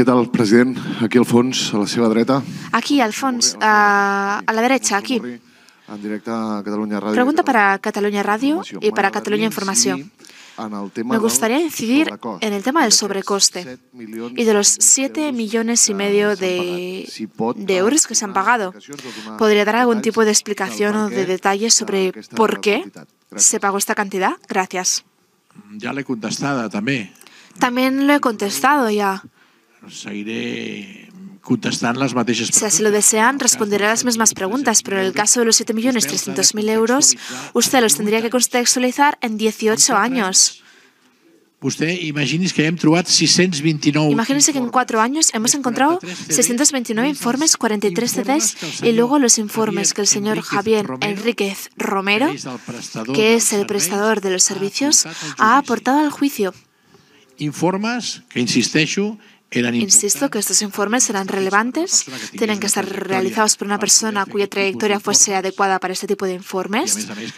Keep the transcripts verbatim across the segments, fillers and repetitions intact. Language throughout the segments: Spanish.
Què tal, president? Aquí al fons, a la seva dreta. Aquí, al fons, a, a la derecha, aquí. En directe a Catalunya Radio. Pregunta para Cataluña Radio y para Cataluña Información. Me gustaría incidir en el tema del sobrecoste y de los siete millones y medio de, de euros que se han pagado. ¿Podría dar algún tipo de explicación o de detalles sobre por qué se pagó esta cantidad? Gracias. Ya le he contestado también. También lo he contestado ya. Seguiré contestando las mateixes preguntas. Si así lo desean, responderé a las mismas preguntas, pero en el caso de los siete millones trescientos mil euros, usted los tendría que contextualizar en dieciocho años. Usted imagínese que hem trobat seiscientos veintinueve. Imagínense que en cuatro años hemos encontrado seiscientos veintinueve informes, cuarenta y tres C Ds y luego los informes que el señor Javier Enríquez Romero, que es el prestador de los servicios, ha aportado al juicio. Informes que, insisteixo, eran Insisto que estos informes eran relevantes, tienen que estar realizados por una persona cuya trayectoria fuese adecuada para este tipo de informes.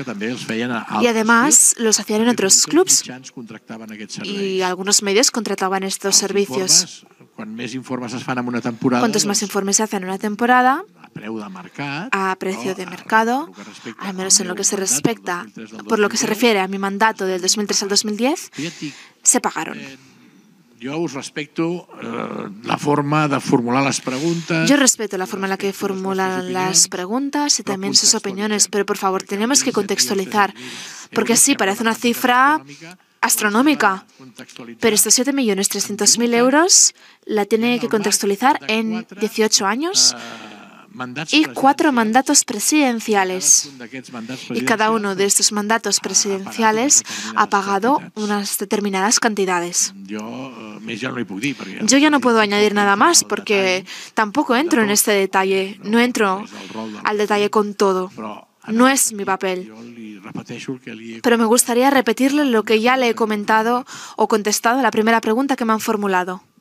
Y además los hacían en otros clubs y algunos medios contrataban estos servicios. Cuantos más informes se hacen en una temporada, a precio de mercado, al menos en lo que se respecta, por lo que se refiere a mi mandato del dos mil tres al dos mil diez, se pagaron. Yo os respeto eh, la forma de formular las preguntas. Yo respeto la forma en la que formulan las preguntas y también sus opiniones, pero por favor, tenemos que contextualizar, porque así parece una cifra astronómica, pero estos siete millones trescientos mil euros la tiene que contextualizar en dieciocho años y cuatro mandatos presidenciales. Y cada uno de estos mandatos presidenciales ha pagado unas determinadas cantidades. Yo ya no puedo añadir nada más porque tampoco entro en este detalle, no entro al detalle con todo. No es mi papel. Pero me gustaría repetirle lo que ya le he comentado o contestado a la primera pregunta que me han formulado.